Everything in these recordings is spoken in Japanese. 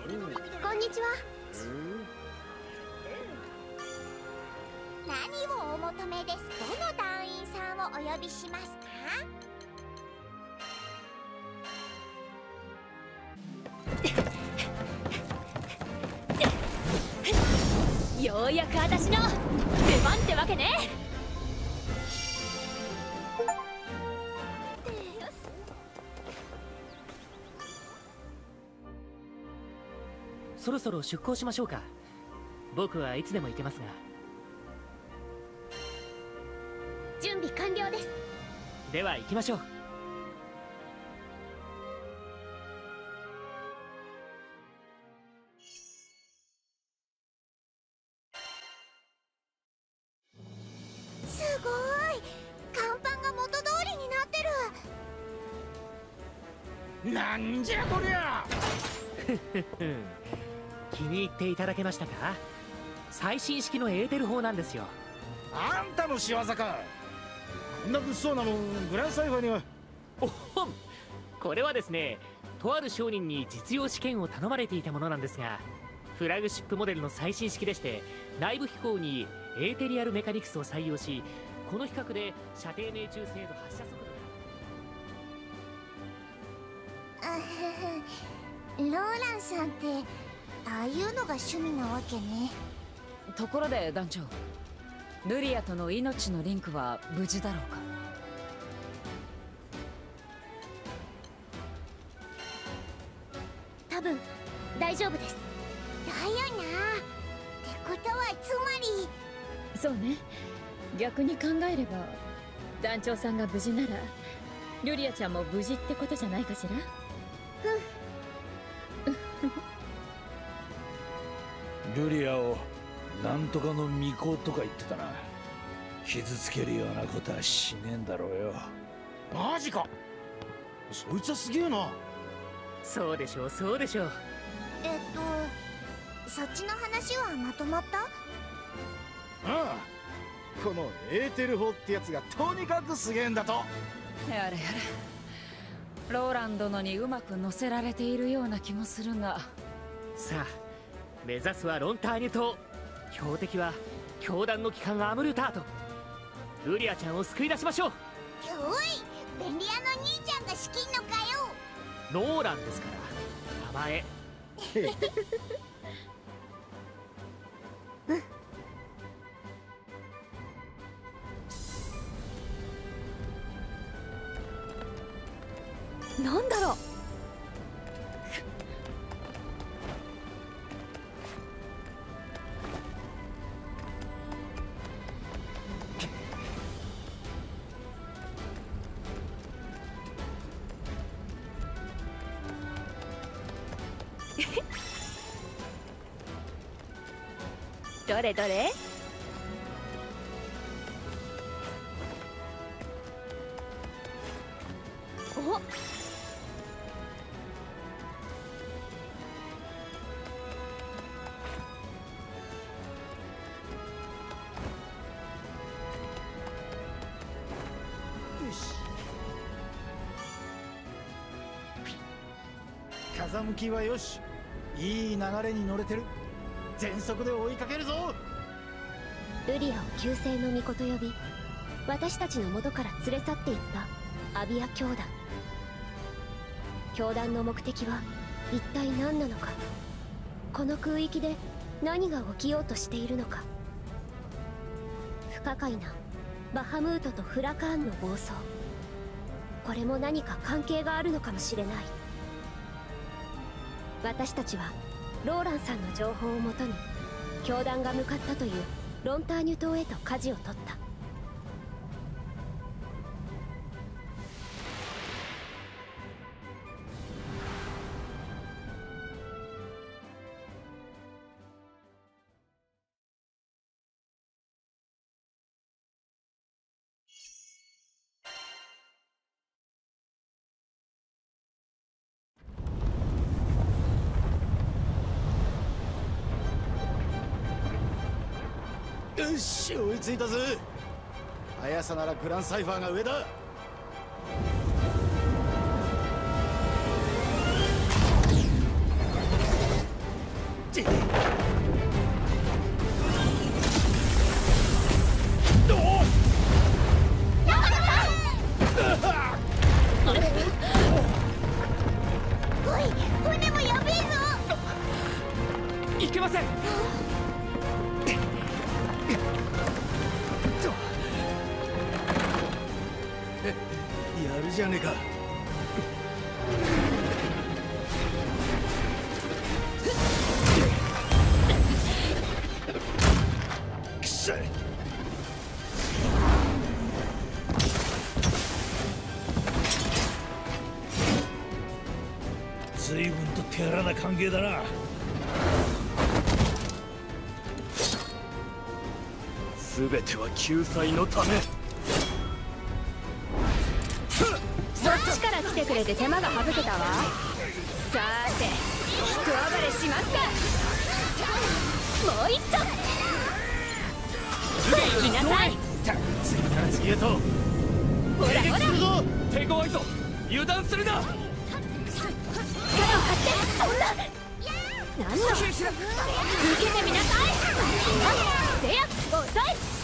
こんにちは。何をお求めです？どの団員さんをお呼びしますか？ ようやく私の出番ってわけね。 そろそろ出航しましょうか。僕はいつでも行けますが。 準備完了です。 では行きましょう。 すごい、甲板が元通りになってる。 なんじゃこりゃ。 気に入っていただけましたか？最新式のエーテル砲なんですよ。 あんたの仕業か。こんな物騒なもんグランサイファーには。 おほん、これはですね、とある商人に実用試験を頼まれていたものなんですが、フラグシップモデルの最新式でして、内部飛行にエーテリアルメカニクスを採用し、この比較で射程命中精度、発射速度ローランさんってああいうのが趣味なわけね。 ところで団長、ルリアとの命のリンクは無事だろうか？ 多分大丈夫です。だよな。ってことはつまり。 そうね、逆に考えれば団長さんが無事ならルリアちゃんも無事ってことじゃないかしら。 ルリアをなんとかの巫女とか言ってたな。傷つけるようなことはしねえんだろうよ。 マジか。そいつはすげえな。 そうでしょう、そうでしょう。 そっちの話はまとまった？ ああ、このエーテル砲ってやつがとにかくすげえんだと。 やれやれ、ローラン殿にうまく乗せられているような気もするが。 さあ、目指すはロンターニュ島。標的は教団の機関アムルタート。ルリアちゃんを救い出しましょう。 おい、便利屋の兄ちゃんが仕切んのかよ。 ローランですから名前。 なんだろう。どれどれ。お、 風向きはよし、いい流れに乗れてる。全速で追いかけるぞ。 ルリアを旧姓の巫女と呼び、私たちの元から連れ去っていったアビア教団。教団の目的は一体何なのか。この空域で何が起きようとしているのか。不可解なバハムートとフラカーンの暴走、これも何か関係があるのかもしれない。私たちはローランさんの情報をもとに教団が向かったというロンターニュ島へと舵を取った。 よし、追いついたぜ。速さならグランサイファーが上だ。 おい、船もやべえぞ。 いけません。 やるじゃねえか。 くしゃい。随分と手荒な関係だな。 全ては救済のため。 そっちから来てくれて手間が省けたわ。さーて人暴れしますか。もう一丁行きなさい。 次から次へとほらほら、 するぞ。 手強いぞ。油断するな。 力を張ってそんな何の受けてみなさい。せや遅い。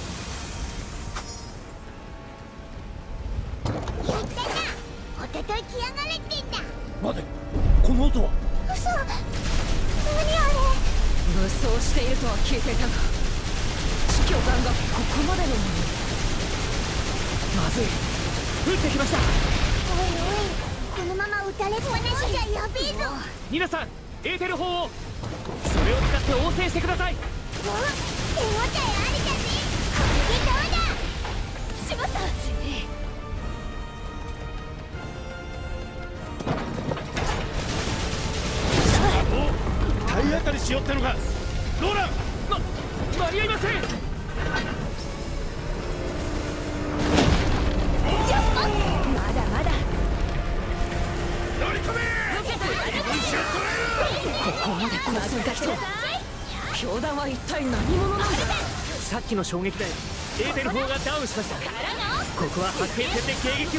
やったな。おととい来やがれってんだ。 待て、この音は。 嘘。何あれ。 武装しているとは聞いていたが、地巨岩がここまでのもの。 まずい、撃ってきました。 おいおい、このまま撃たれっぱなしじゃやべえぞ。 皆さん、エーテル砲をそれを使って応戦してください。 お、手応えありだぜ。これでどうだ。 しまった。 体当たりしよったのか。ローラン。 間に合いません。 まだまだ。 乗り込め。 ここまで来なかった人。教団は一体何者なんだ。 さっきの衝撃でエーテル砲がダウンしました。ここは白兵戦で迎撃を。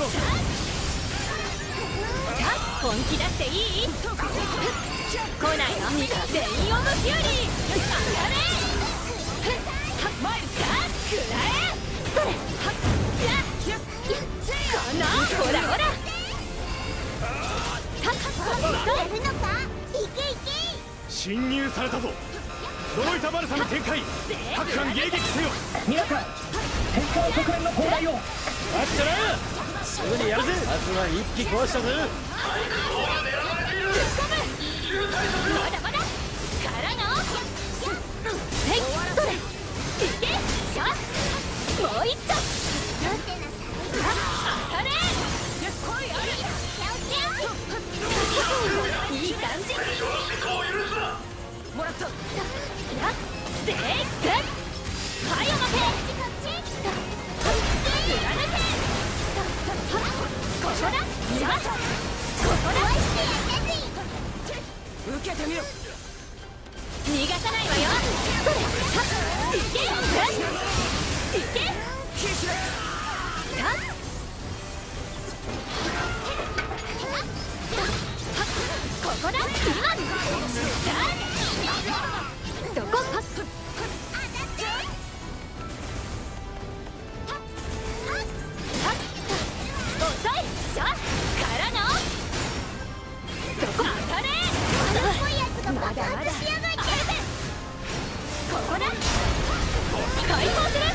本気出していい？来ないの？全員オブフューリー。当たれ！マイルか？くらえ！それ！このほらほら！ やるのか。いけいけ。 侵入されたぞ。ドロイタバルサの展開。各艦迎撃せよ。 皆さん、戦艦国連の砲台を。 待ってな。すぐにやるぜ。まずは一機壊したぜ。 まだまだ！からの！それ！いけ！しゃ！もう一丁！当たれ！いい感じ！ もらった。 やっでっく！はい、お待て！貫け！ここだ！しゃ！ここだ！ 受けてみろ。 逃がさないわよ。それ！いけ！いけ！ここだ！今！そこ！遅い！しゃ！からの！そこ！当たれ！まだまだ！ここだ！解放する！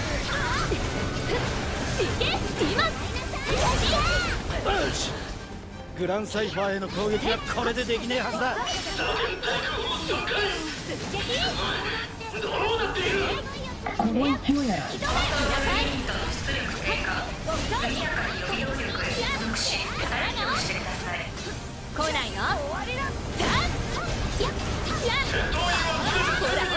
いけ！今！ よし。グランサイファーへの攻撃はこれでできねえはずだ。 この勢いなら来ないの？ほらほら！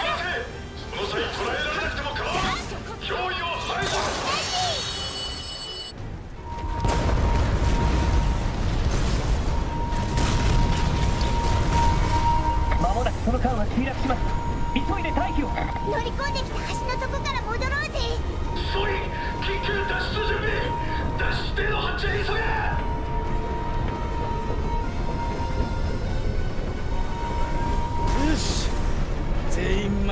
間もなくその艦は墜落します。急いで退避を。 乗り込んできた橋のとこから戻ろうぜ。 総員、緊急脱出準備。脱出艇の発注急げ。 よし。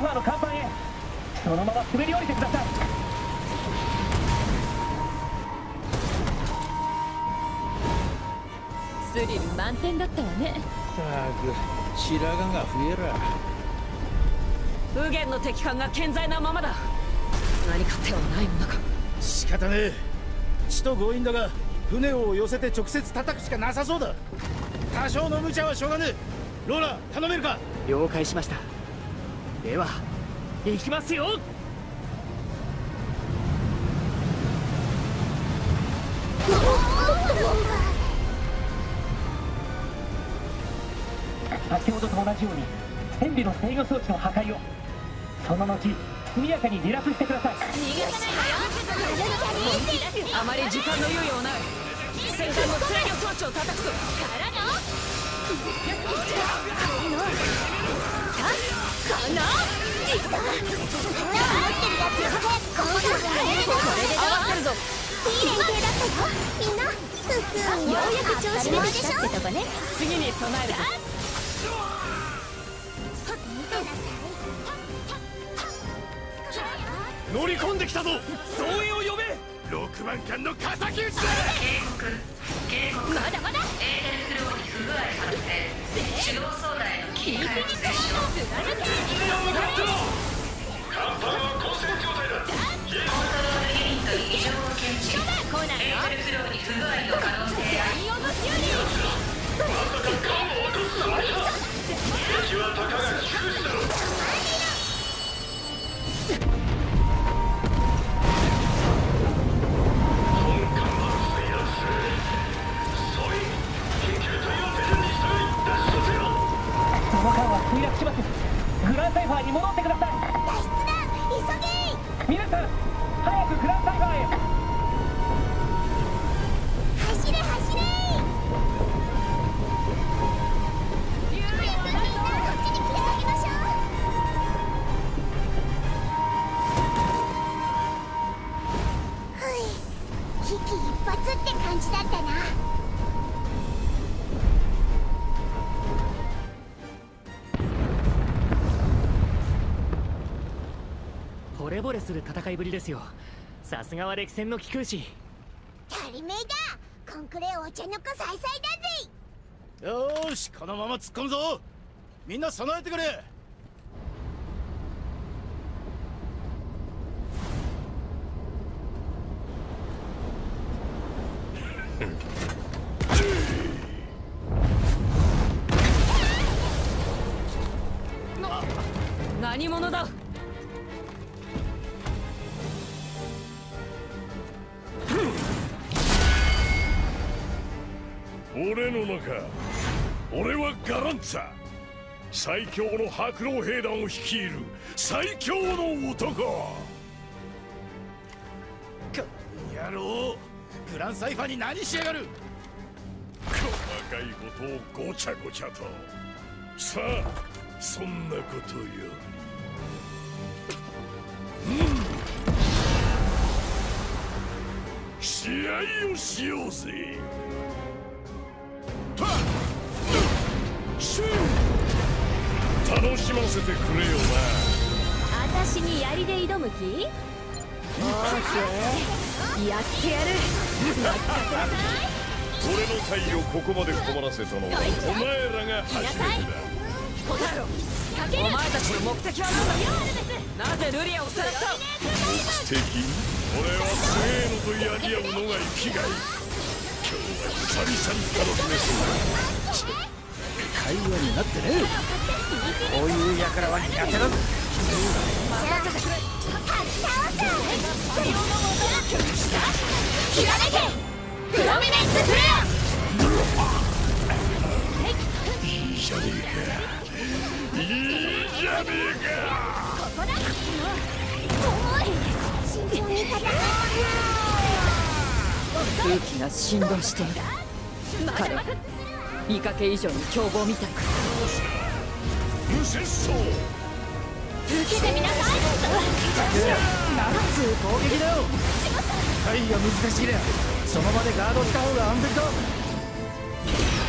イファーの甲板へそのまま滑り降りてください。 スリル満点だったわね。 ったく白髪が増えら。 右舷の敵艦が健在なままだ。何か手はないものか。 仕方ねえ。血と強引だが船を寄せて直接叩くしかなさそうだ。多少の無茶はしょうがねえ。ローラ頼めるか。 了解しました。では行きますよ。先ほどと同じように船尾の制御装置の破壊を、その後速やかに離脱してください。 逃がさないわよ。あまり時間の猶予はない。先端の制御装置を叩くぞ。からの合わせるぞ。 いい連携だったよみんな。ようやく調子出てきたってとこね。 次に備えるぞ。 乗り込んできたぞ。増援を呼べ。6番艦の敵討ちだ。 まだまだ。エーテルフローに不具合発生。手動操作への切り替えを接触。 甲板は混戦状態だ。 コントロールユニット異常を検知。エーテルフローに不具合の可能性あり。 まさか艦を落とすつもりか。敵はたかが低しだろう。 その間は墜落します。グランサイファーに戻ってください。 脱出だ急げ。 皆さん早くグランサイファーへ。 走れ走れ。みんなこっちに切り裂きましょう。ふい、危機一髪って感じだったな。 惚れ惚れする戦いぶりですよ。さすがは歴戦の貴空士。 足りめいだ。コンクレお茶の子さいさいだぜ。 よーしこのまま突っ込むぞ。みんな備えてくれ。 何者だ。 俺の中、俺はガランツァ、最強の白狼兵団を率いる最強の男。 この野郎、グランサイファーに何しやがる。 細かいことをごちゃごちゃと。さあそんなことより、試合をしようぜ。楽しませてくれよな。 私に槍で挑む気？オーケー、やってやる。 俺の隊をここまで困らせたのはお前らが初めてだ。 答えろ。お前たちの目的は何だ。なぜルリアをさらった。 目的？俺は強えのとやり合うのが生きがい。今日は久々に楽しめそうだ。 会話になってねえ。こういう輩は苦手だぞ。 ひらめけプロミネンスフレア。 いいじゃねえか。いいじゃねえか。 ここだ。 慎重に戦う。 空気が振動している。彼は見かけ以上に凶暴みたい。 無節操。 受けてみなさい。 なんつう攻撃だよ。回が難しいりゃその場でガードした方が安全だ。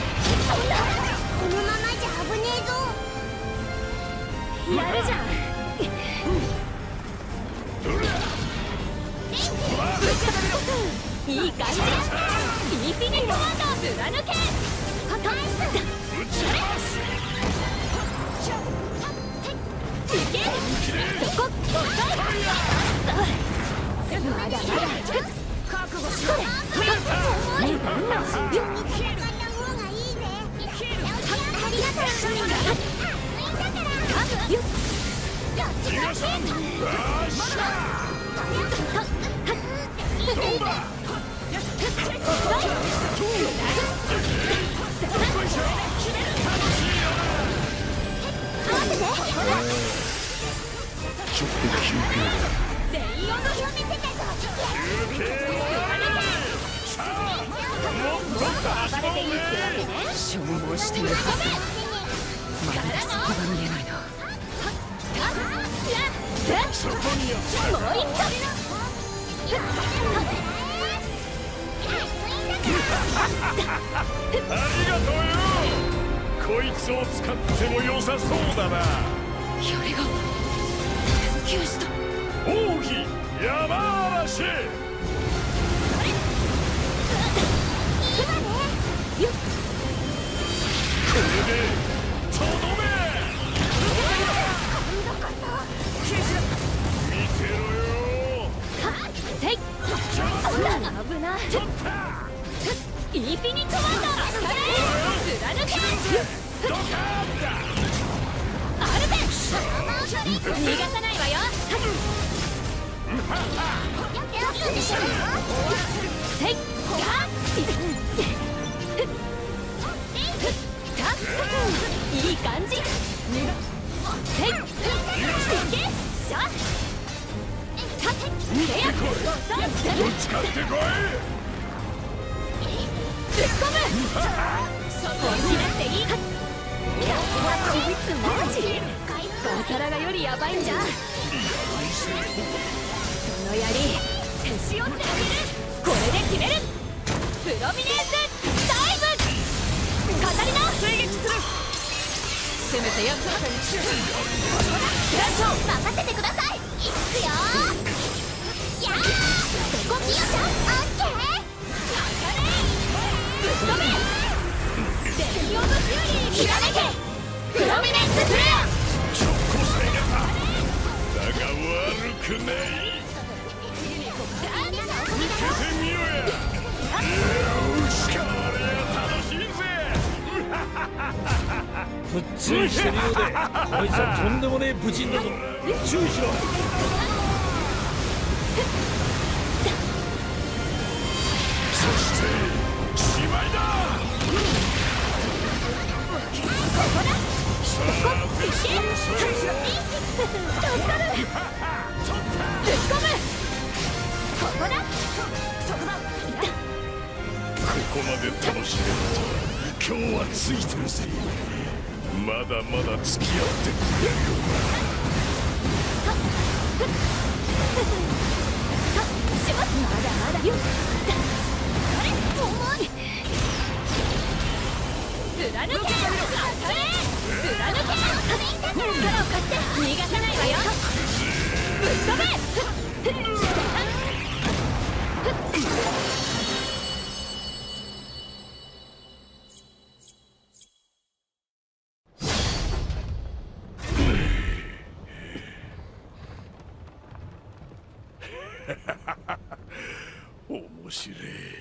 このままじゃ危ねえぞ。 やるじゃん。 いい感じ。インフィニットワンダー貫け。いけ。そこ。まだまだ。覚悟しろ。 ちょっと休憩だ。 消耗しているはず。まだそこが見えないな。 そこにやもう一丁。 ありがとうよ。こいつを使っても良さそうだな。 槍が研究した。 奥義山嵐。これでとどめ。見てろよ。 危ない。インフィニットワンダー貫け。 ドカーンだ。 アルベ逃がさないわよ。いい感じ。 ぶつかってこい。 ぶっ込む。そうしなくていい。こいつマジ？ガサラがよりヤバいんじゃん。その槍手塩ってあげる。これで決める。プロミネンスダイブ。カタリナ追撃する。 せめてやつらに団長任せてください。いくよ。やーそこキヨちゃんオッケー。ぶっ飛べ。デッキオブフューリーひらめけ。プロミネンスフレア。 ちょっこせがだが悪くない。見せてみろや。よしこれは楽しいぜ。 ぶっつりしてるようで、こいつはとんでもねえ武人だぞ。注意しろ。 そしてしまいだ。ここまで楽しめると今日はついてるぜ。まだまだ付き合ってくれるよな。 まだまだよ。重い。貫け。当たれ。貫け。力を貸して逃がさないわよ。ぶっ飛べ。 面白い。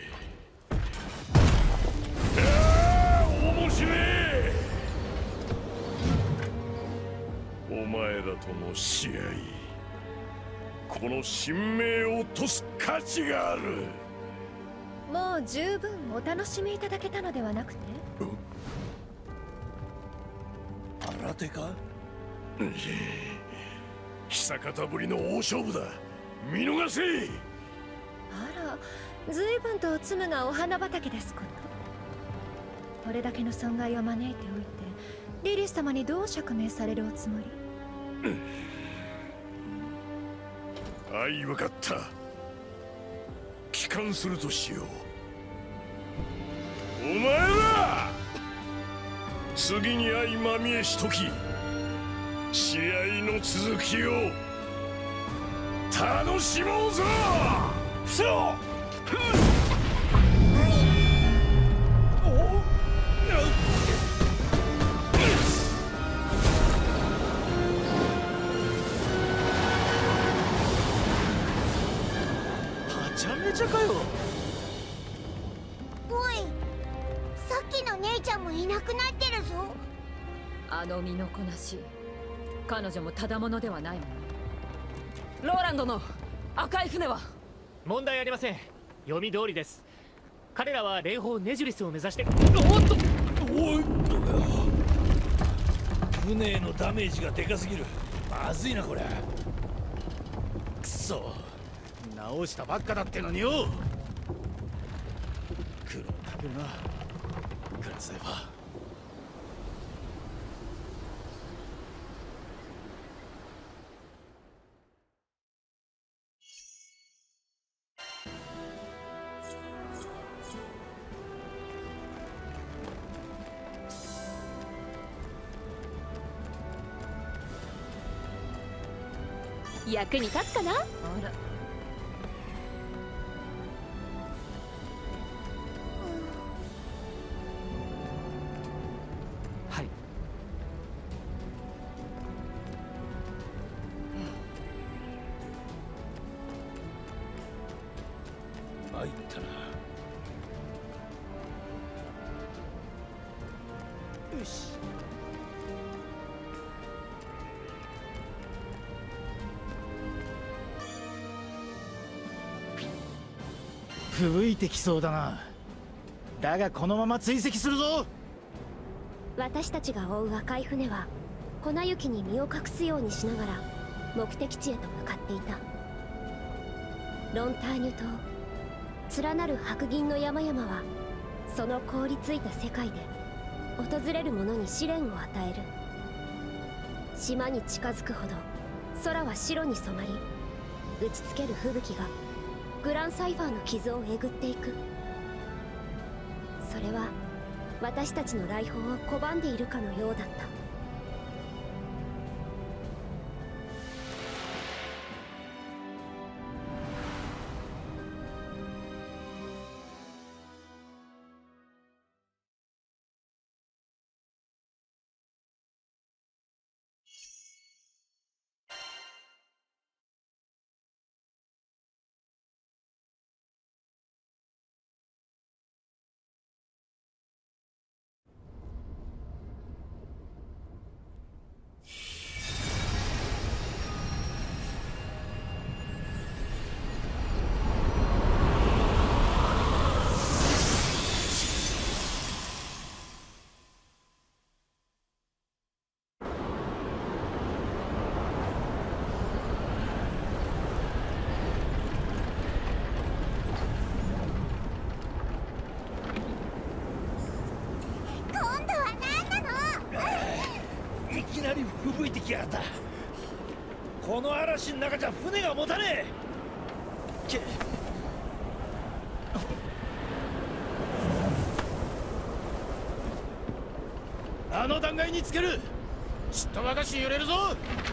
面白い。お前らとの試合、この神明を落とす価値がある。 もう十分お楽しみいただけたのではなくて。 新手か。 久方ぶりの大勝負だ。見逃せ。 あら、随分とツムがお花畑ですこと。これだけの損害を招いておいて、リリス様にどう釈明されるおつもり？ あい、わかった。帰還するとしよう。お前ら次に相まみえしとき、 試合の続きを楽しもうぞ。そうはちゃめちゃかよ。 おい、さっきの姉ちゃんもいなくなってるぞ。 あの身のこなし、彼女もただものではないもの。ローランドの赤い船は？ 問題ありません。読み通りです。彼らは霊峰ネジュリスを目指して。おっと船へのダメージがでかすぎる。まずいなこれ。 くそ、直したばっかだってのによ。苦労かけるなグランサイファー。 役に立つかな。 あら、 はい。 参ったな。 よし。吹雪いてきそうだな。だがこのまま追跡するぞ。 私たちが追う赤い船は粉雪に身を隠すようにしながら目的地へと向かっていた。ロンターニュ島、連なる白銀の山々はその凍りついた世界で訪れる者に試練を与える。島に近づくほど空は白に染まり、打ちつける吹雪がグランサイファーの傷をえぐっていく。それは私たちの来訪を拒んでいるかのようだった。 いきなり吹雪いてきやがった。この嵐の中じゃ船が持たねえ。 あの断崖につける。ちっとばかし揺れるぞ。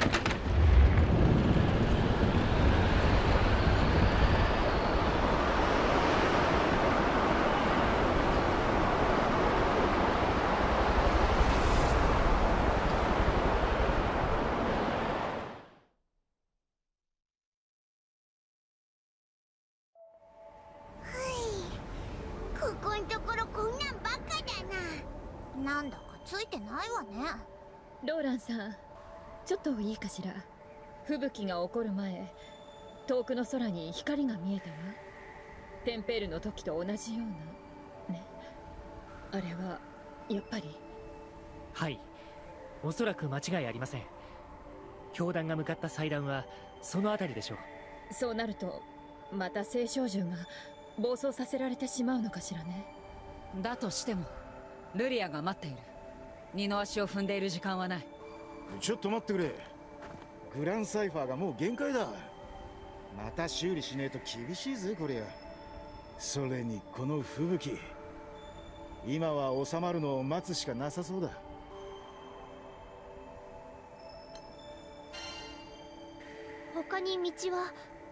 ここんところこんなんばっかだな。なんだかついてないわね。 ローランさん、ちょっといいかしら。吹雪が起こる前、遠くの空に光が見えたわ。テンペールの時と同じようなね。あれはやっぱり。 はい、おそらく間違いありません。教団が向かった祭壇はその辺りでしょう。 そうなるとまた聖少獣が暴走させられてしまうのかしらね。 だとしてもルリアが待っている。二の足を踏んでいる時間はない。 ちょっと待ってくれ。グランサイファーがもう限界だ。また修理しねえと厳しいぜこりゃ。それにこの吹雪、今は収まるのを待つしかなさそうだ。 他に道は。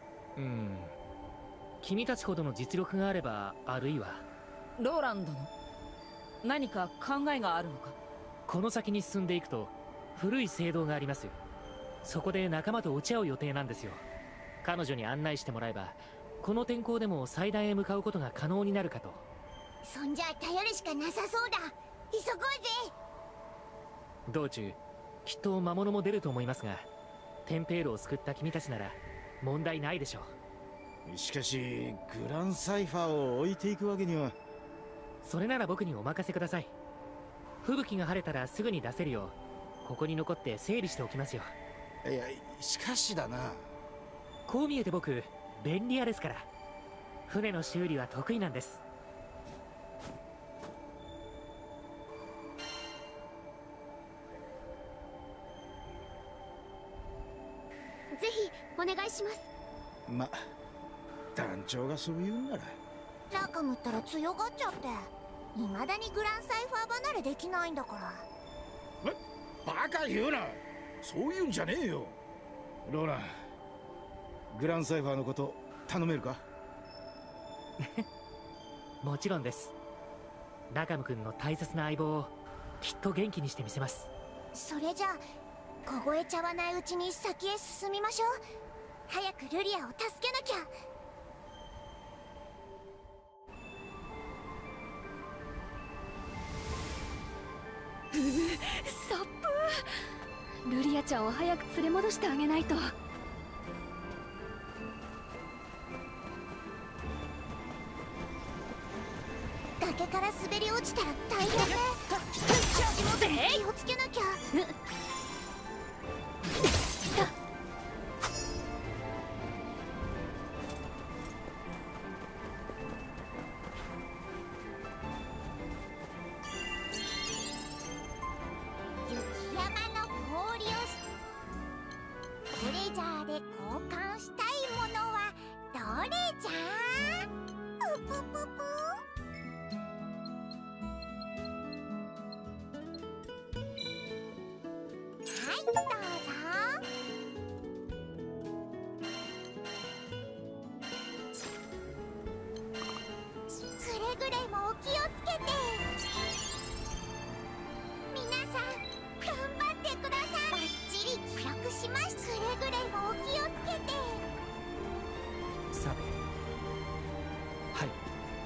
君たちほどの実力があれば、あるいはローランドの何か考えがあるのか。 この先に進んでいくと古い聖堂がありますよ。そこで仲間と落ち合う予定なんですよ。彼女に案内してもらえばこの天候でも祭壇へ向かうことが可能になるかと。 そんじゃ頼るしかなさそうだ。急ごうぜ。 道中きっと魔物も出ると思いますが、テンペールを救った君たちなら問題ないでしょう。 しかしグランサイファーを置いていくわけには。 それなら僕にお任せください。吹雪が晴れたらすぐに出せるようここに残って整理しておきますよ。 いや、しかしだな。 こう見えて僕便利屋ですから、船の修理は得意なんです。 ぜひお願いします。 ま、団長がそう言うんなら。 ラカムったら強がっちゃって未だにグランサイファー離れできないんだから。 バカ言うな。そういうんじゃねえよ。ローラン、グランサイファーのこと頼めるか？ もちろんです。ラカム君の大切な相棒をきっと元気にしてみせます。 それじゃあ凍えちゃわないうちに先へ進みましょう。早くルリアを助けなきゃ。 サップー、ルリアちゃんを早く連れ戻してあげないと。 崖から滑り落ちたら大変ね。足元に気をつけなきゃ。雪山の氷をトレジャーで交換したいものはどれじゃ？うぷぷぷ。はい、どうぞ。くれぐれもお気をつけて。皆さん頑張ってください。バッチリ記録しました。くれぐれもお気をつけて。 さて、はい。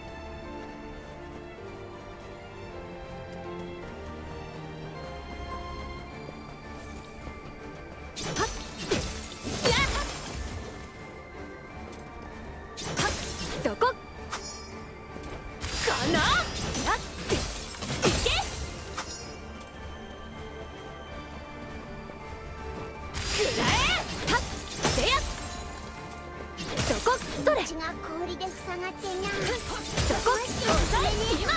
そこかな。やっいけ。くらえ。はっせや。そこそれ。 口が氷で塞がってんな。 そこ抑え今。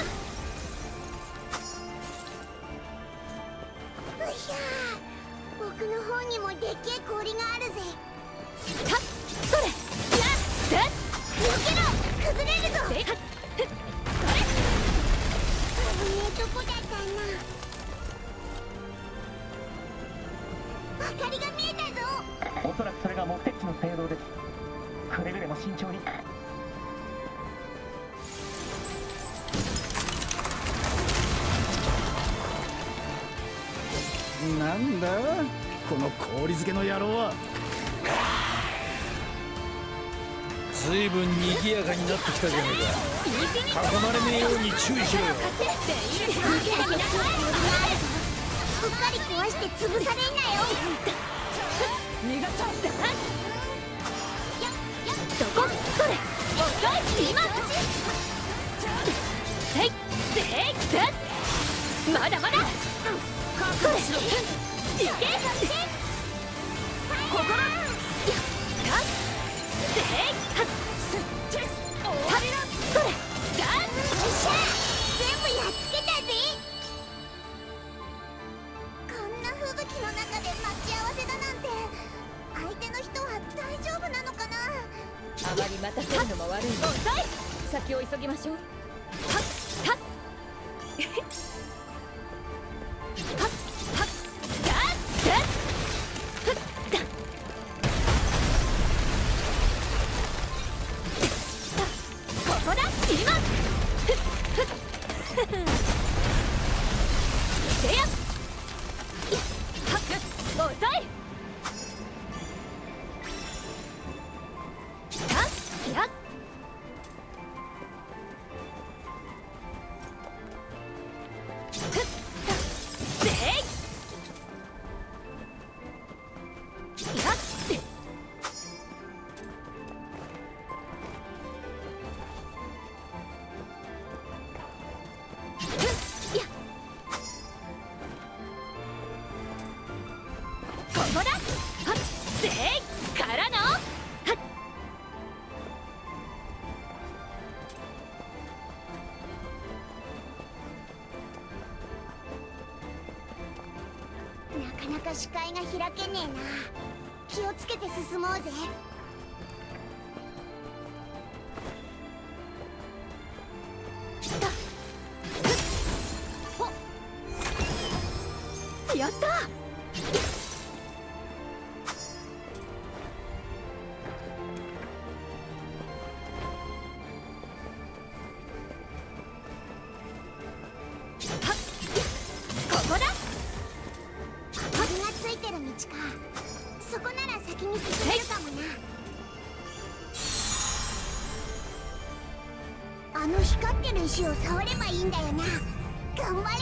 うひゃー、僕の方にもでっけえ氷があるぜ。 はっそれ。やっ避けろ、崩れるぞ。 せやっ危ねえとこだったな。明かりが見えたぞ。 おそらくそれが目的地の聖堂です。くれぐれも慎重に。 なんだこの氷漬けの野郎は。 ずいぶん賑やかになってきたじゃねえか。囲まれねえように注意しろよ。 うっかり壊して潰されんなよ。 逃がさんだ。そこそれ。遅い今。せいせい。まだまだ。それ。いけ。ここだ。やっ。せい。はっ。それ。だ。よっしゃ、全部やっつけたぜ。こんな吹雪の中で待ち合わせだなんて、相手の人は大丈夫なのかな。 あまり待たせるのも悪い。遅い。先を急ぎましょう。はっはっはっはっだだふっだ。 開けねえな。気をつけて進もうぜ。 やった。ここだ。 鳥がついてる道か。そこなら先に進めるかもな。あの光ってる石を触ればいいんだよな。頑張れよ。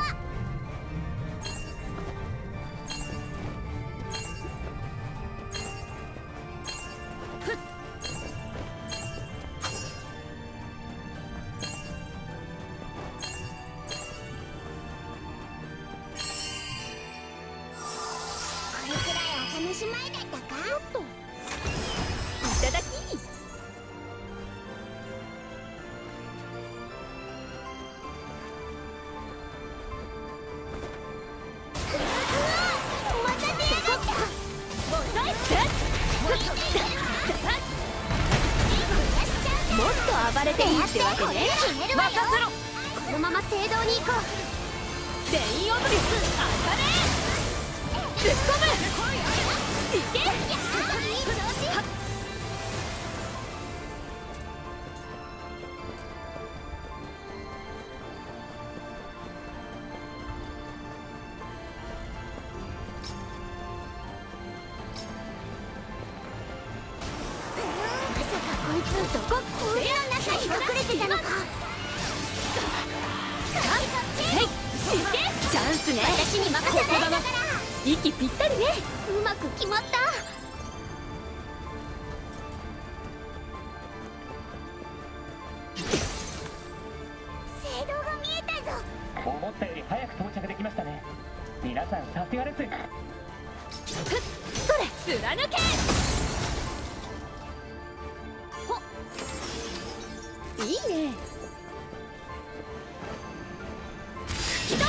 試し前だったか。ちょっといただき。 また出やがった。 もっと暴れていいってわけね。 任せろ。 このまま聖堂に行こう。 全員オブリス当たれ。 突っ込む。いけ。 こいつどこ？俺らの中に隠れてたのか。 チャンスね。 私に任せて。 息ぴったりね。 うまく決まった。聖堂が見えたぞ。 思ったより早く到着できましたね。皆さんさすがです。 それ貫け。いいね。吹き飛べ。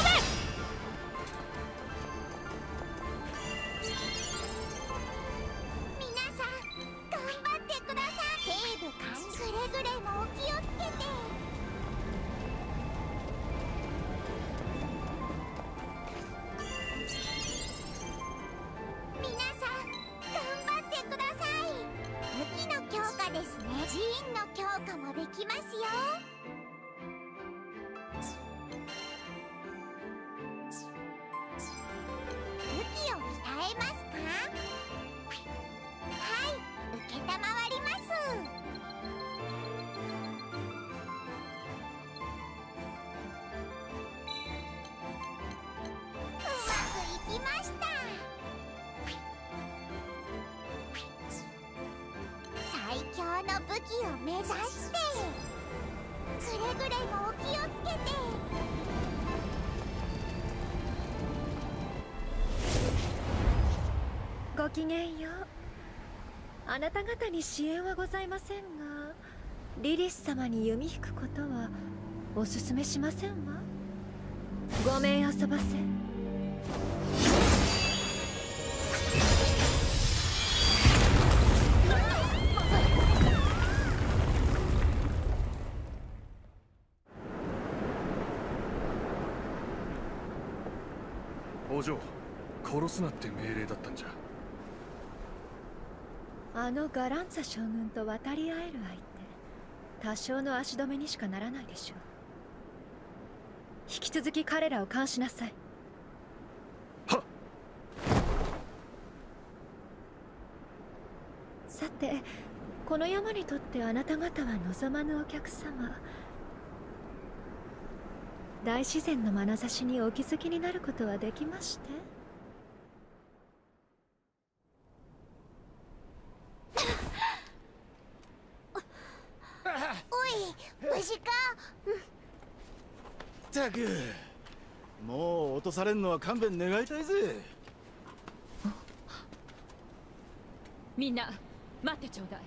皆さん頑張ってください。セーブ完くれぐれもお気をつけて。皆さん頑張ってください。武器の強化ですね。寺院の強化もできますよ。武器を鍛えますか？はい、承ります。うまくいきました。最強の武器を目指してくれぐれもお気をつけて。 ごきげんよう。あなた方に支援はございませんが、リリス様に弓引くことはおすすめしませんわ。ごめん遊ばせ。 お嬢、殺すなって命令だったんじゃ。 あのガランツァ将軍と渡り合える相手、多少の足止めにしかならないでしょう。引き続き彼らを監視なさい。 はっ。 さて、この山にとってあなた方は望まぬお客様。大自然の眼差しにお気づきになることはできまして？ おい、無事か？ ったく、もう落とされんのは勘弁願いたいぜ。 みんな待ってちょうだい。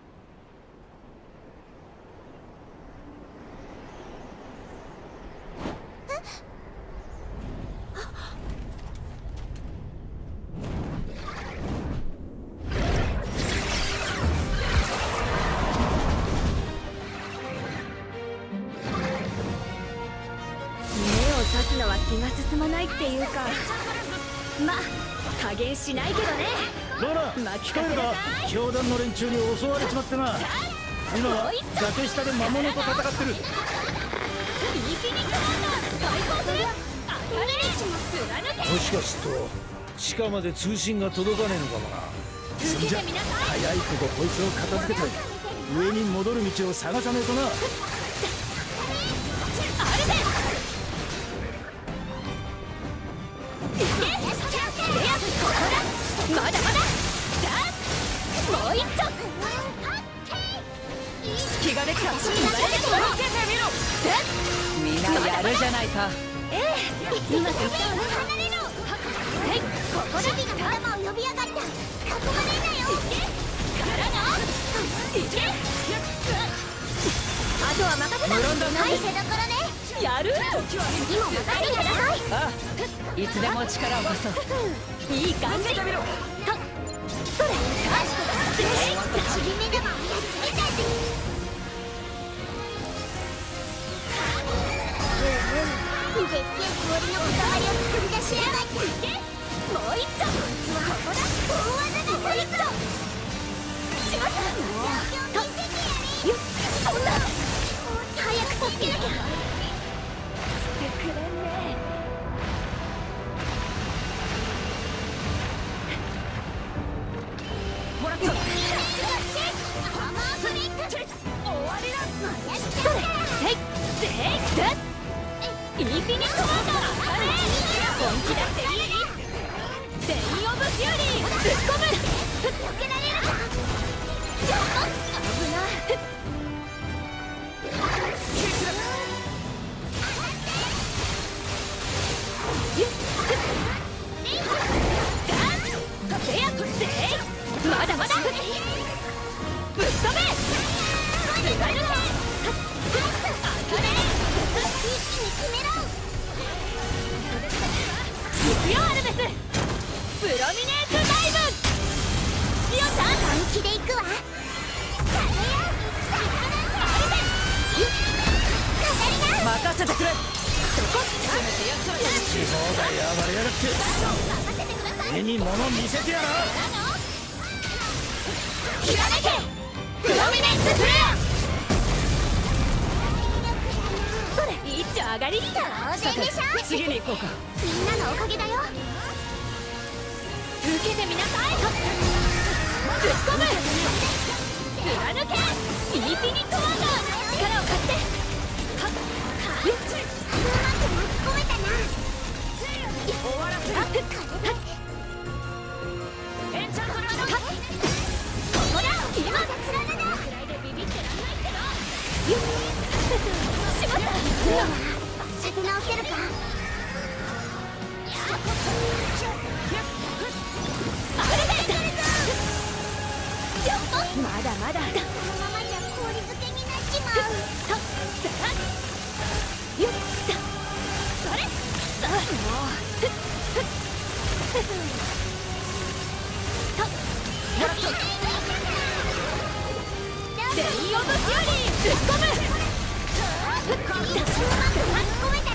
っていうか、まあ加減しないけどね。 ローラ、聞こえるか？教団の連中に襲われちまってな。今は崖下で魔物と戦ってる。 インフィニットワンダー対抗する。当たれ。貫け。 もしかすると地下まで通信が届かねえのかもな。そんじゃ早いことこいつを片付けて上に戻る道を探さねえとな。 まだまだ。もう一丁。隙ができた。 みんなやるじゃないか。 ええ、今と言ったわね。離れろ。はい、ここだ。頭を呼び上がった。囲まれんなよ。からの。いけ。 あとは任せた。 はい、背所ね。 やる。 次も任せてください。 あ、いつでも力を貸そう。 いい感じ。それ。ちぎめ玉をやっつけたぜ。でっけえ氷のこだわりを作り出しやがって。もう一丁。こいつはここだ。大技だ。もう一丁。しまった。見せてやれ。そんな。早く助けなきゃ。してくれんね。もらった。ハマーブレイク。終わりだ。もやっちゃった。インフィニットワンダー。本気だ。デイオブフューリー。ぶっ込む。避けられるか。ちょっと危ない。まだまだ。ぶっ飛べ。行くよアルベス。プロミネートダイブ。よっしゃ。本気で行くわ。 任せてくれ。 地方が暴れやがって目に物見せてやら。 ひらめけ。プロミネンスフレア。それ一丁上がり。当然でしょ。 次に行こうか。 みんなのおかげだよ。受けてみなさい。ぶっ込む。貫け。インフィニットワンダー。力を貸して。うまく巻き込めたな。終わらせる。エンチャントラード。ここだ。今だ。つららだ。くらいでビビってらんないけど。しまった。立て直せるか。まだまだ。このままじゃ氷漬けになっちまう。よっ。それ。もう。デイオブフューリー。ぶっ込む。うまく巻き込めたな。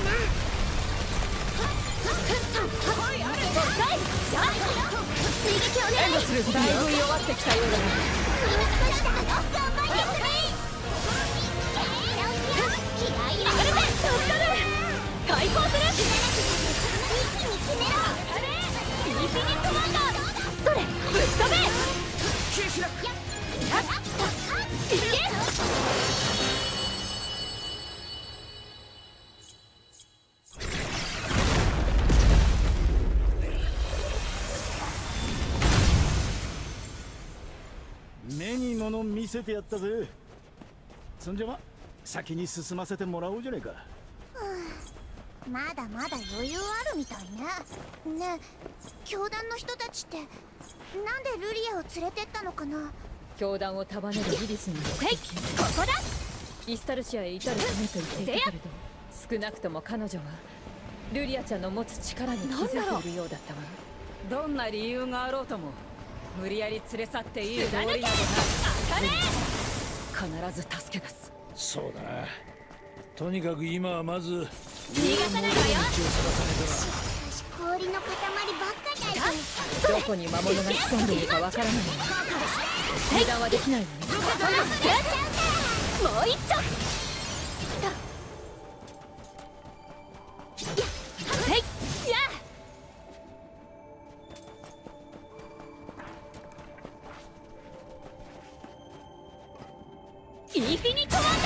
追撃をね。 だいぶ弱ってきたようだな。 開放する。一気に決めろ。インフィニットワンダー。それ。ぶっ飛べ。いけ。 目に物見せてやったぜ。そんじゃま先に進ませてもらおうじゃねえか。 まだまだ余裕あるみたいね。ねえ、教団の人たちってなんでルリアを連れてったのかな。 教団を束ねるイリスにここだ。 イスタルシアへ至るためと言っていたけれど、少なくとも彼女はルリアちゃんの持つ力に気づいているようだったわ。 どんな理由があろうとも無理やり連れ去っていい道理などない。必ず助け出す。 そうだな。とにかく今はまず逃がさないわよ。 道を探さねえとな。 どこに魔物が潜んでいるかわからないのに油断はできないわね。 もう一丁。はいやインフィニットワンダー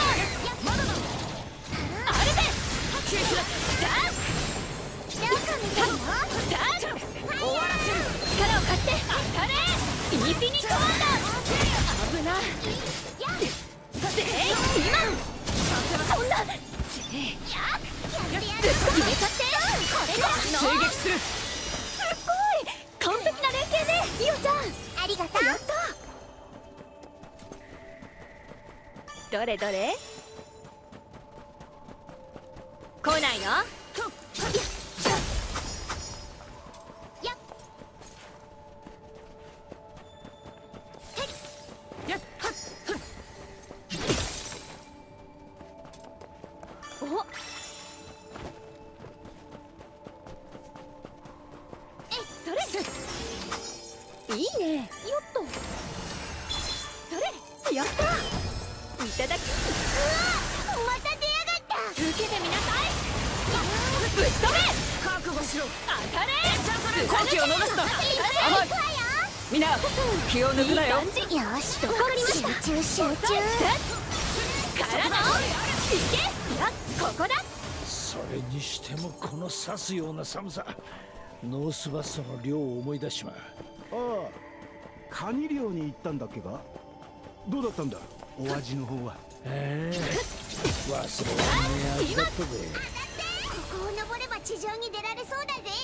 アルベ終わらせる。力を貸して当たれ。インフィニットワンダー危な今そんな決めちゃってこれだ追撃する。すっごい完璧な連携ねイオちゃん。ありがとう。やったどれどれ来ないの。いいね。よっとそれやった。いただき。うわまた出やがった。受けてみなさい。ぶっ飛べ。覚悟しろ。当たれ。好機を逃すな。みんな気を抜くなよ。よしどこかりました。集中からのいけ。ここだ。 それにしてもこの刺すような寒さ。ノースバストの量を思い出しまう。 ああ、カニ漁に行ったんだっけか。どうだったんだお味の方は。 忘れられねえ味だったぜ。 ここを登れば地上に出られそうだぜ。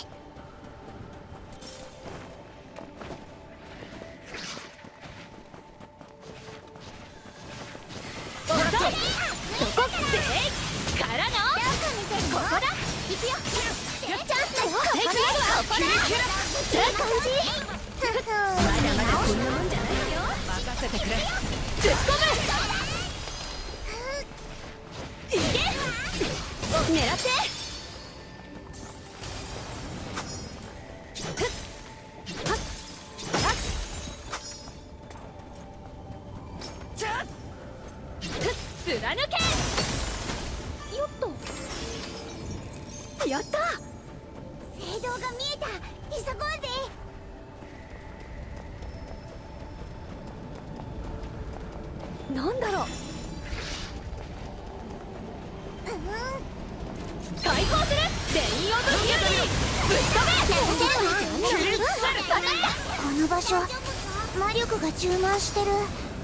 そこでからのここだ。行くよ。チャンスだよ。ここだ。って感じ。まだまだこんなもんじゃないよ。任せてくれ。突っ込む。いけ。狙って。貫け。よっと。やった。聖堂が見えた。急ごうぜ。なんだろう。対抗する。レインオブフューリー。ぶっ飛べ。この場所魔力が充満してる。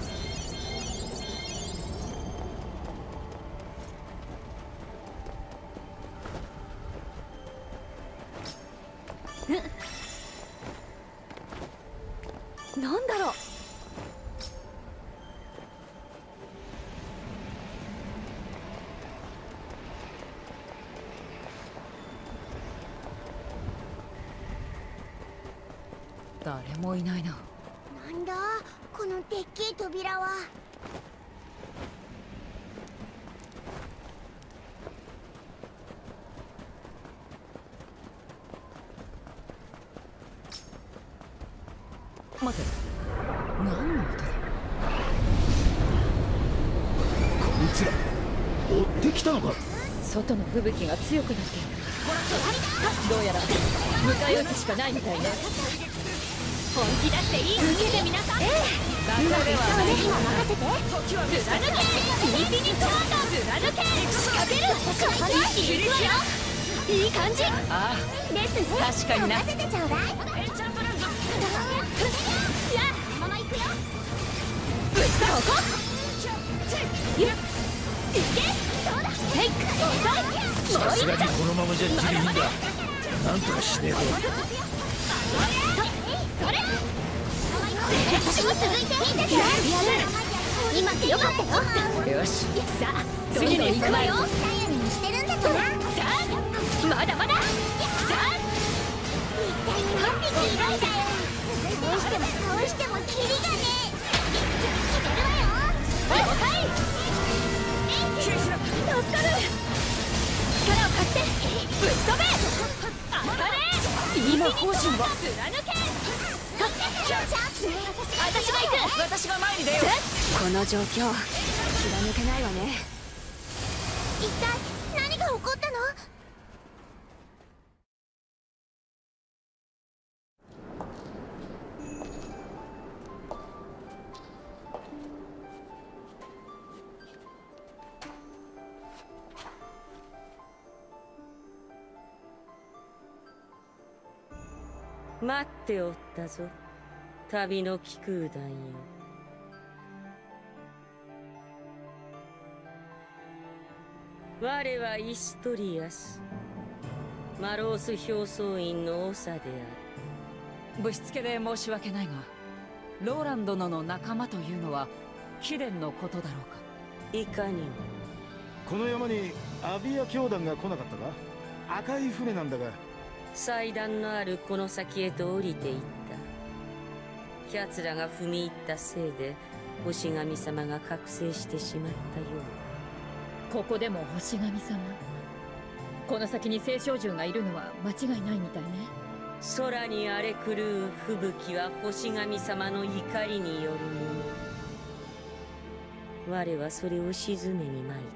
なんだろう。 誰もいないな。 なんだこのでっけえ扉は。 待て、何の音だ。 こいつら追ってきたのか。 外の吹雪が強くなっている。どうやら迎え撃つしかないみたいね。 本気出していい。受けてみなさい。バカではない。任せて。時は貫け。インフィニットワンダー貫け。仕掛ける。いくわよ。いい感じ。 ああですね。 確かにな。 任せてちょうだい。やあまま行くよ。ぶっここ。いけ。そうだ。ヘイク。 さすがにこのままじゃギリギリだ。なんとかしねえと。 それ。私も続いていいですよ。今ってよかったよ。 よし。 さあ次の行くわよ。頼りにしてるんだから。さあまだまだ。さあ一体何匹いるんだよ。倒してもキリがねえ。決めるわよ。了解。助かる。力を貸してぶっ飛べ。当たれ。今方針は貫け。 チャンスね。私が行く。 私が前に出よこの状況気が抜けないわね。一体何が起こったの？ 待っておったぞ、旅の気空団よ。我はイストリアス、マロース表層院の長である。 ぶしつけで申し訳ないが、ローラン殿の仲間というのは貴殿のことだろうか。 いかにも。 この山にアビア教団が来なかったか？赤い船なんだが。 祭壇のあるこの先へと降りていった。奴らが踏み入ったせいで星神様が覚醒してしまったようだ。 ここでも星神様。この先に聖少獣がいるのは間違いないみたいね。 空に荒れ狂う吹雪は星神様の怒りによるもの。我はそれを鎮めに参った。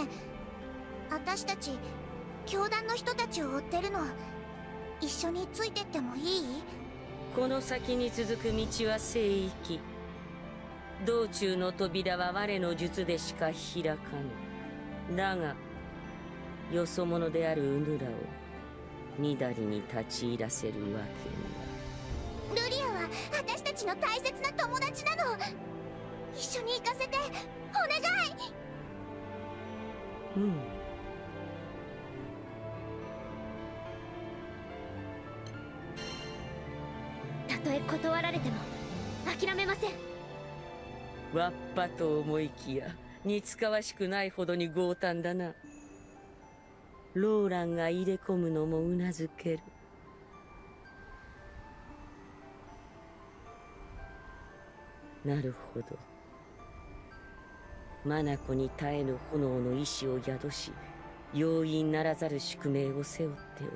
ねえ、私たち教団の人たちを追ってるの。一緒についてってもいい？ この先に続く道は聖域。道中の扉は我の術でしか開かぬ。だがよそ者であるウヌラをみだりに立ち入らせるわけには。 ルリアは私たちの大切な友達なの。一緒に行かせてお願い。 うん。 たとえ断られても諦めません。 わっぱと思いきや似つかわしくないほどに強胆だな。ローランが入れ込むのもうなずける。なるほど。眼に絶えぬ炎の意志を宿し、容易ならざる宿命を背負っておる。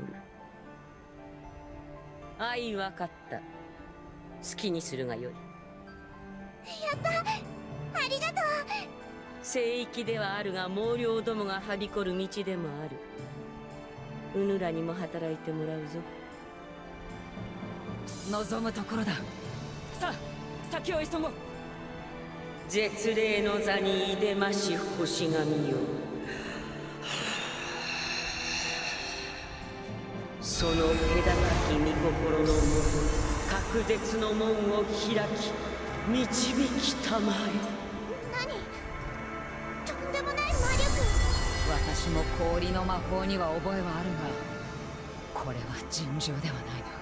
愛わかった。好きにするがよい。 やった、ありがとう。 聖域ではあるが猛量どもがはびこる道でもある。ウヌラにも働いてもらうぞ。 望むところだ。さあ先を急ごう。 絶霊の座にいでまし星神よ。その気高き御心のもと隔絶の門を開き導きたまえ。 何？とんでもない魔力。 私も氷の魔法には覚えはあるが、これは尋常ではないな。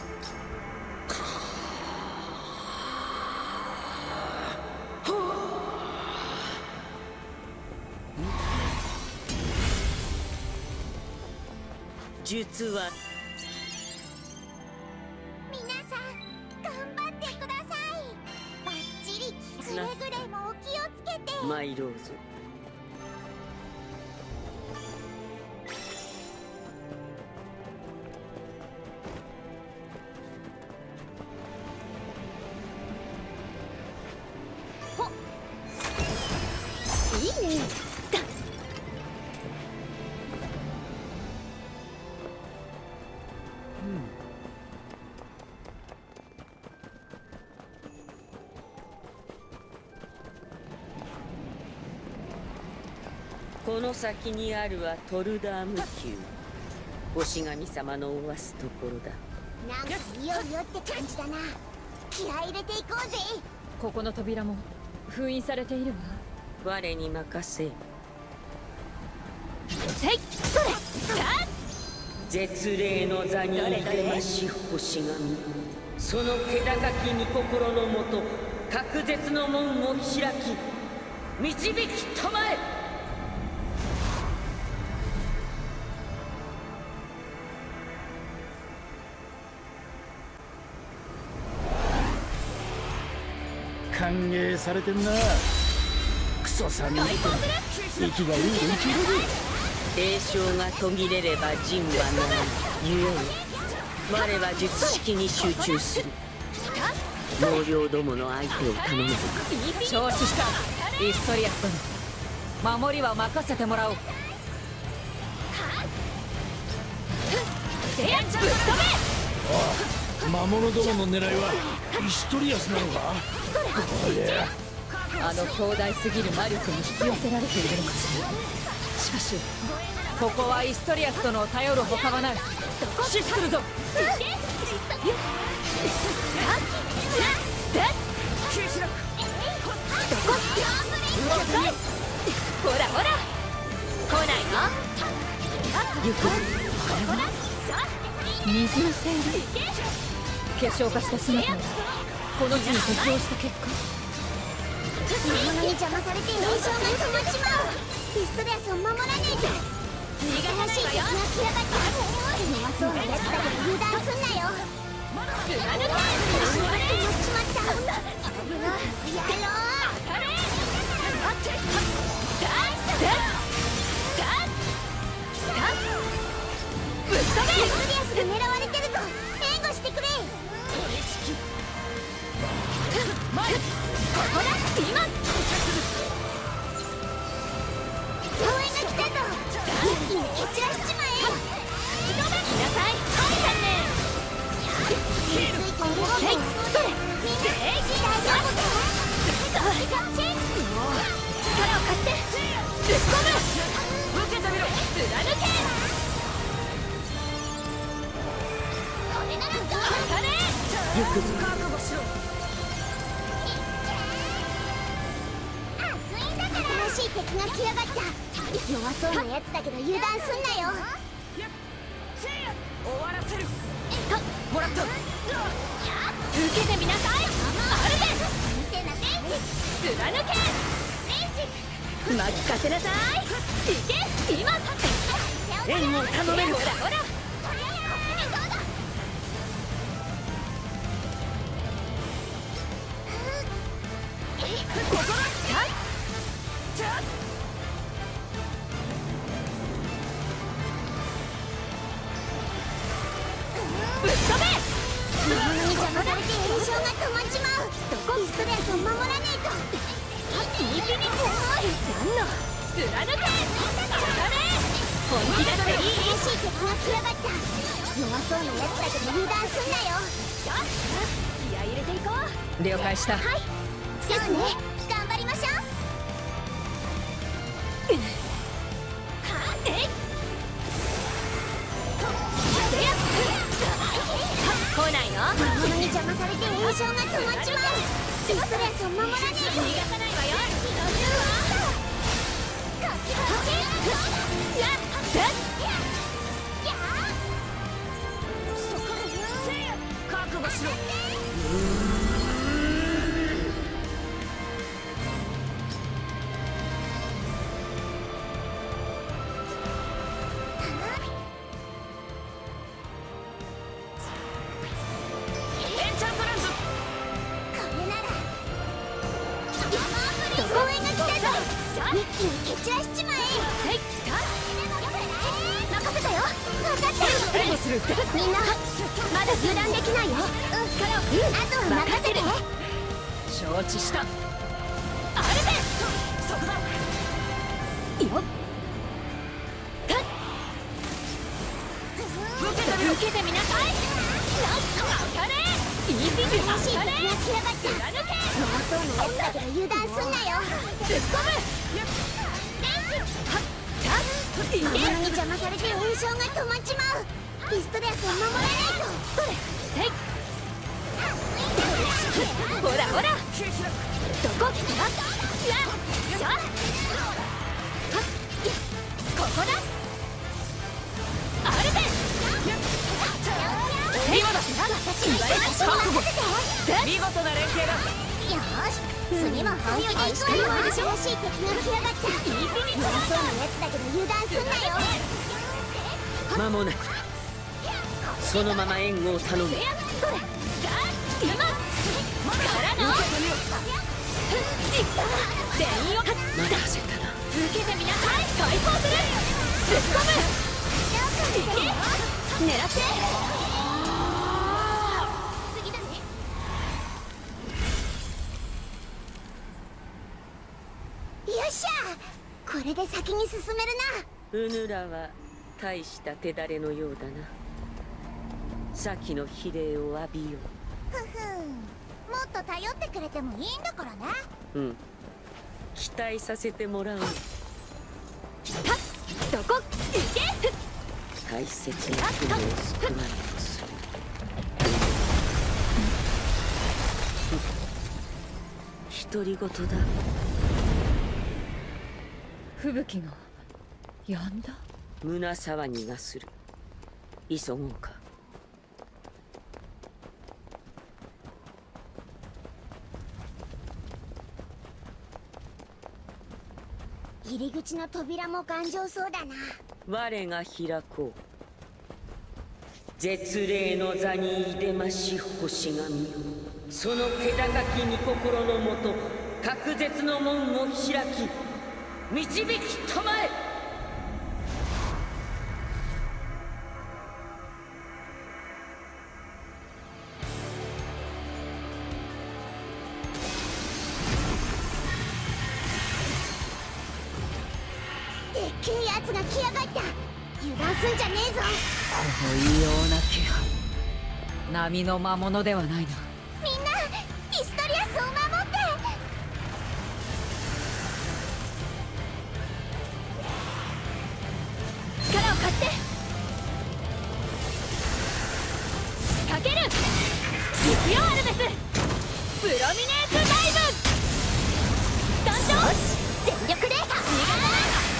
術は皆さん頑張ってください。バッチリくれぐれもお気をつけて。 参ろうぞ。 いいね。 この先にあるはトルダーム宮。星神様のおわすところだ。 なんかいよいよって感じだな。気合い入れていこうぜ。 ここの扉も封印されているわ。 我に任せ。 せい、それ、 絶霊の座にいでまし星神。その気高き御心のもと隔絶の門を開き導きたまえ。 歓迎されてんな。クソさんに息がいいで生きる。 栄唱が途切れれば陣はならぬ。ゆえに我は術式に集中する。 同僚どもの相手を頼むとか。 承知した。イストリアス殿、守りは任せてもらおう。 魔物どもの狙いはイストリアスなのか。こりゃあの強大すぎる魔力に引き寄せられているのかしら。 しかしここはイストリアス殿を頼るほかはない。死するぞ。 ほらほら来ないの。 水のせいで結晶化した姿がこの地に適応した結果、 魔物に邪魔されて炎症が止まっちまう。イストリアスを守らねえと。新しい敵が来やがった弱そうなやつだけど油断すんなよ。止まっちまった。やろイストリアスが狙われてるぞ。援護してくれ。ここだ今。応援が来たぞ。一気に蹴散らしちまえ。来なさいはいさんね。ついている。それみんな大丈夫か。力を貸してぶっ込む。受けてみろ。貫け。これなら当たれ。行くぞ。覚悟しろ。新しい敵が来やがった。弱そうなやつだけど油断すんなよ。終わらせる。もらった。受けてみなさい。あるで。貫け。巻きかせなさい。いけ今。援護を頼める。ほらほら。ここだ。ぶっ飛べ。魔物に邪魔されて炎症が止まっちまう。どこイストリアスを守らねえと。一気に何の貫け。当たれ。本気だっていい。新しい敵が来やがった。弱そうなやつだけど油断すんなよ。気合い入れていこう。 了解した。 はいですね。頑張りましょう。来ないの。魔物に邪魔されて炎症が止まっちまう。イストリアスを守らねえと逃がさないわよ。こっちこっち。覚悟しろ。一気に蹴散らしちまえ。はい任せたよ。分かったよ。みんなまだ油断できないよ。あとは任せて。 承知した。 あるぜ。そこだよっ。受けてみなさい。当たれ。いいビビりしい敵が来やがった。弱そうなやつだけど油断すんなよ。ぶっ込む。魔物に邪魔されて炎症が止まっちまう。イストリアスを守らないと。それほらほら。どこ来た。ここだ。あるぜ。今だ。 見事な連携だ。 よし次は本気で行くわよ。新しい敵が来やがった。弱そうなやつだけど油断すんなよ。 間もなくそのまま援護を頼む。 今からの全員を任せたな。受けてみなさい。解放する。ぶっ込む。狙って。次だね。 これで先に進めるな。 うぬらは大した手だれのようだな。先の比例を浴びよふふん、もっと頼ってくれてもいいんだからね。 う。うん、期待させてもらう。 そこ行け。 大切な船を救われとする。独り言だ。 吹雪が止んだ。 胸騒ぎがする。急ごうか。 入り口の扉も頑丈そうだな。 我が開こう。絶礼の座にいでまし星神よ。その気高き御心のもと、隔絶の門を開き導きたまえ。 でっけえやつが来やがった。油断すんじゃねえぞ。 この異様な気配、波の魔物ではないな。 みんなイストリアスを守って。力を貸して。仕掛ける。行くよアルベス。プロミネートダイブ。団長全力で逃がさない。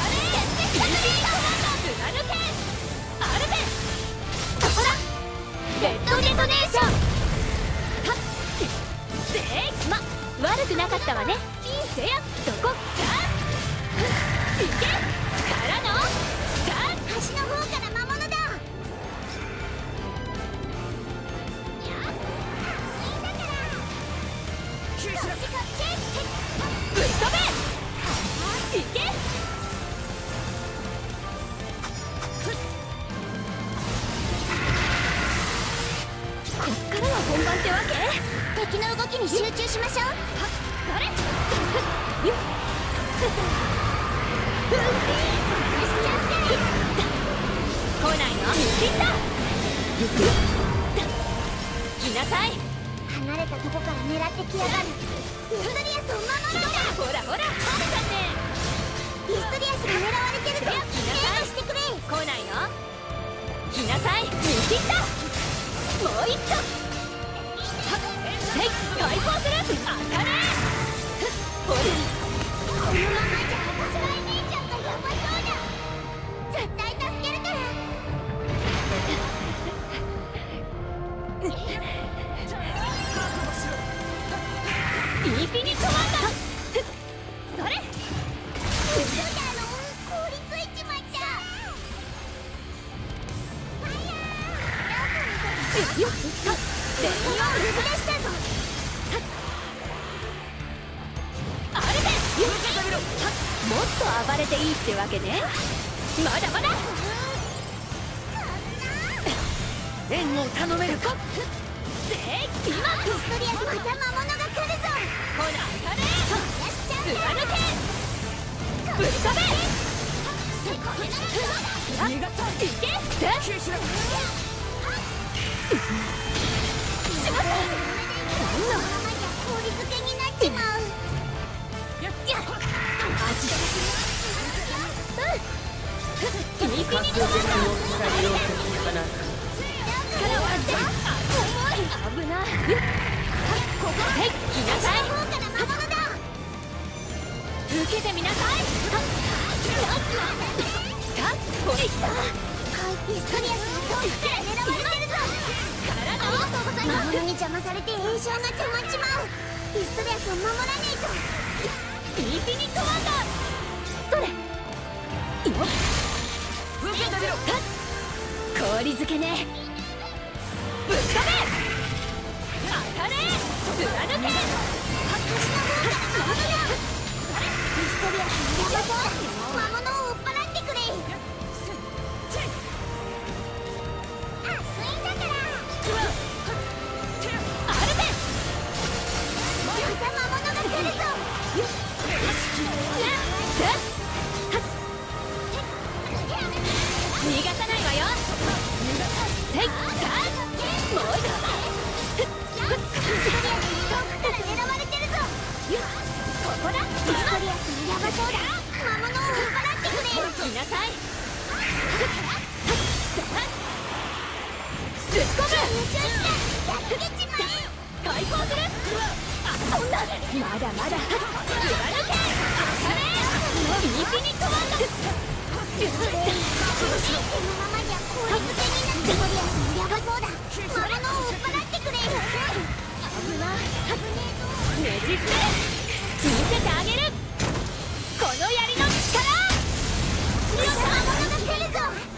アルベス、ほらレッドデトネーション。はっでま悪くなかったわね。せやそこかいけからのか端の方から魔物だ。いやいいんだからこっちこっちぶっ飛べ。いけこっからは本番ってわけ。敵の動きに集中しましょう。はっそれよっ来ないの切った来なさい。離れたとこから狙ってきやがる。イストリアスを守るんだ。ほらほらハルちゃんね。イストリアスが狙われてるぞ。援護してくれ。来ないの来なさい。見切った。もう一丁。はい解放する。当たれ。ほらこのままじゃ私は姉ちゃんがやばそうだ。絶対助けるから。インフィニットワンダそれ。嘘だろ凍りついちまった。ファイヤーよっ全員を呼び出したぞ。アルベスもっと暴れていいってわけね。まだまだ援護を頼めるか。で今イストリアスまた魔物が来るぞ。ほら当たれ。上抜けぶっ飛べ。逃がさいけでしまった。こんなままじゃ氷漬けになっちまう。やっインフィニットワンダー力を張って危ない。ここへ来なさい。受けてみなさい。イストリアスの遠くから狙われてるぞ。ありがとうございます。魔物に邪魔されて炎症が溜まっちまう。イストリアスを守らねえと。インフィニットワンダーそれ受け止めろ。氷漬けね。ぶっ飛べ。当たれ。貫け。イストリアスに邪魔そう。魔物を追っ払ってくれ。熱いんだから。アルベスまた魔物が来るぞ。 こだ。ミステリアスにヤバそうだ。魔物を追っ払ってくれ。来なさい。すっ込む。やっつけちまえ。解放する。そんな。まだまだ。貫け。当たれ。インフィニットワンダ。このままじゃ氷漬けになって。ミステリアスにヤバそうだ。魔物を追っ払ってくれ。危な。ねじ伏せ。見せてあげる。この槍の力。よっしゃ、魔物が来るぞ。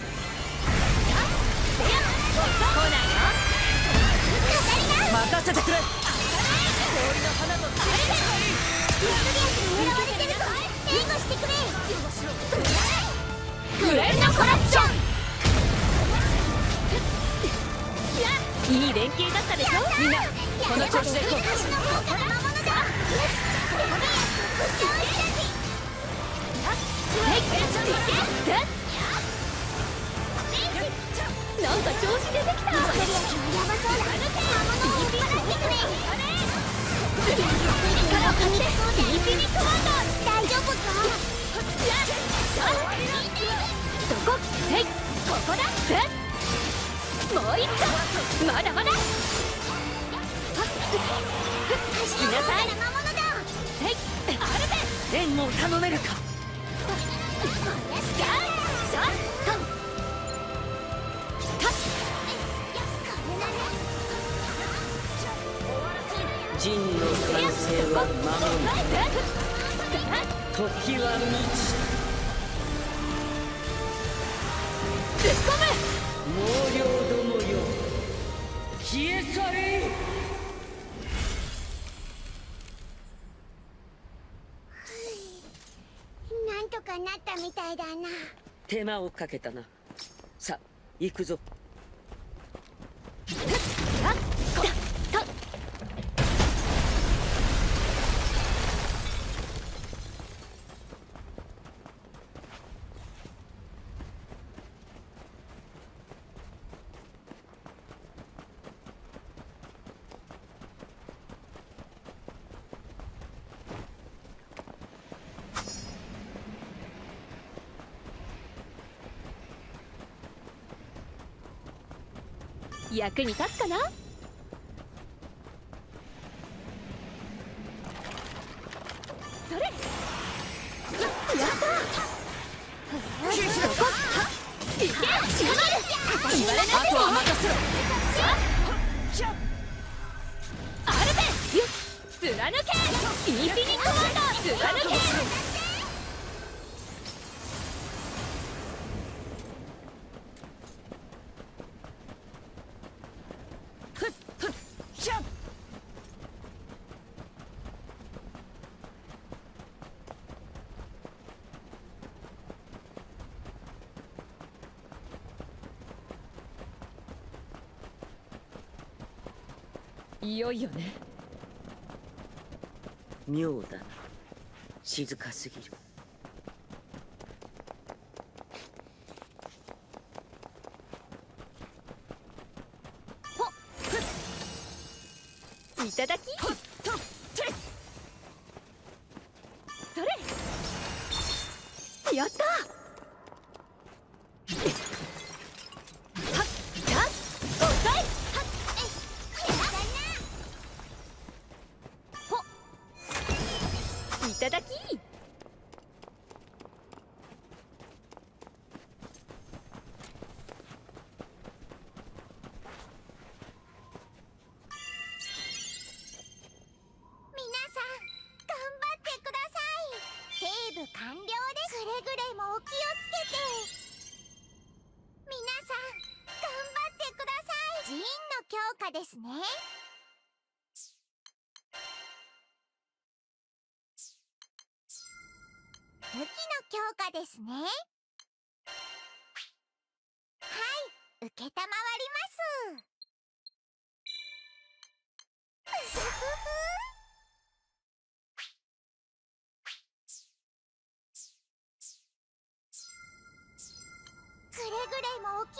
任せてくれ。氷の花とあれだ。ミステリアスに狙われてるぞ。援護してくれ。グレンドコラプション。いい連携だったでしょ。みんなこの調子でいこう。私の方から魔物だ。なんか調子出てきた。ミステリアスのヤバそうだ。魔物を追っ払ってくれ。力を貸して。インフィニットワンダー。大丈夫か。そこ。せい。ここだ。もう一丁。まだまだ。走りなさい。魔物だ。せい。アルベ。援護を頼めるか。 陣の完成は間もなく。時は満ち突っ込む。 猛量どもよ、消え去れ。 なんとかなったみたいだな。 手間をかけたな。さあ行くぞ。 役に立つかな。それ。やった。いけ。あとは任せろ。アルベ。貫け。インフィニットワンダー。貫け。 いよいよね。 妙だな。静かすぎる。 いただき。それ。やった。いただき。 完了です。くれぐれもお気をつけて。皆さん頑張ってください。寺院の強化ですね。武器の強化ですね。はい、承ります。ふふふふ。くれぐれもおき。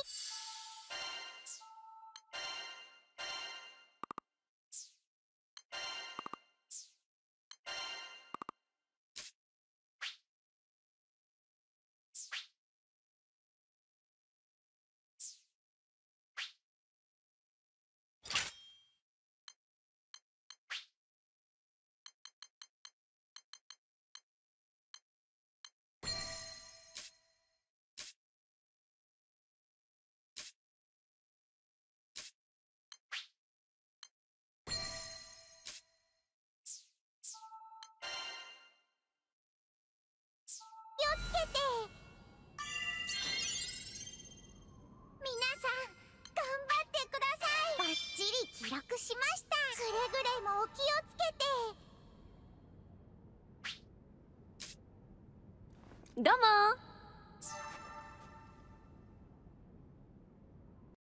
どうも